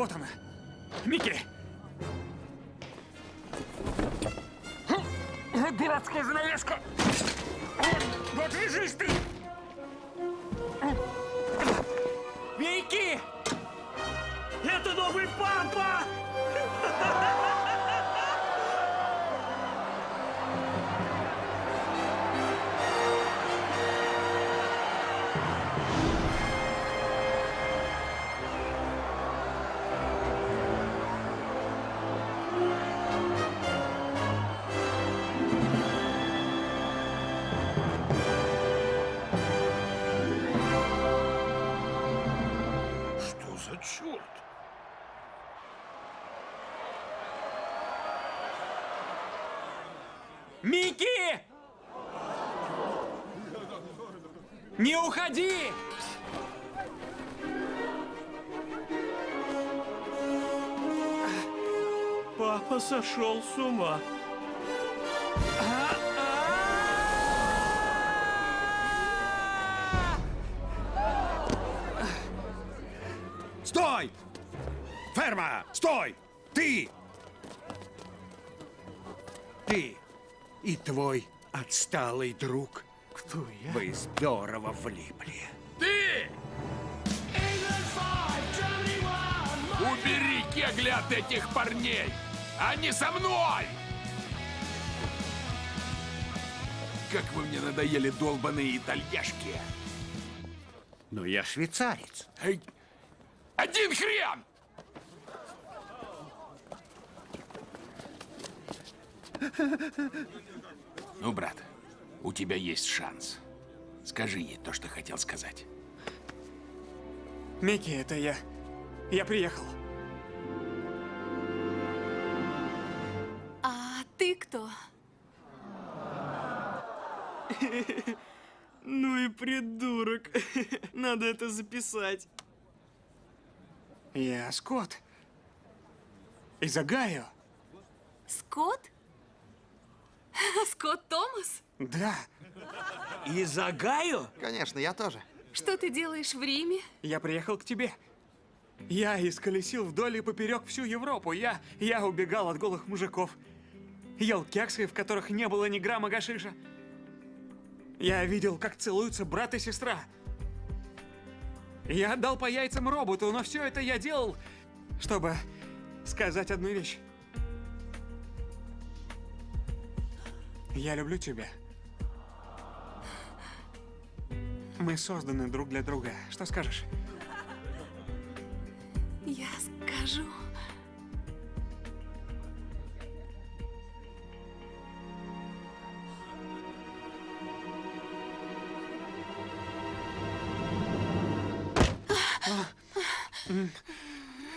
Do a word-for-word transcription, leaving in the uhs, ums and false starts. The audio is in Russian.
Вот она. Микки! Дурацкая занавеска! Вот лежишь ты! Микки! Это новый папа! Черт! Микки! Не уходи! Папа сошел с ума. Стой! Ферма! Стой! Ты! Ты и твой отсталый друг. Кто я? Вы здорово влипли. Ты! Убери кегли от этих парней! Они со мной! Как вы мне надоели, долбаные итальяшки! Но я швейцарец. Эй, один хрен! Ну, брат, у тебя есть шанс. Скажи ей то, что хотел сказать. Микки, это я. Я приехал. А ты кто? Ну и придурок. Надо это записать. Я Скотт. Из Огайо. Скотт? Скотт Томас? Да. Из Огайо? Конечно, я тоже. Что ты делаешь в Риме? Я приехал к тебе. Я исколесил вдоль и поперек всю Европу. Я, я убегал от голых мужиков. Ел кексы, в которых не было ни грамма гашиша. Я видел, как целуются брат и сестра. Я отдал по яйцам роботу, но все это я делал, чтобы сказать одну вещь. Я люблю тебя. Мы созданы друг для друга. Что скажешь? Я скажу.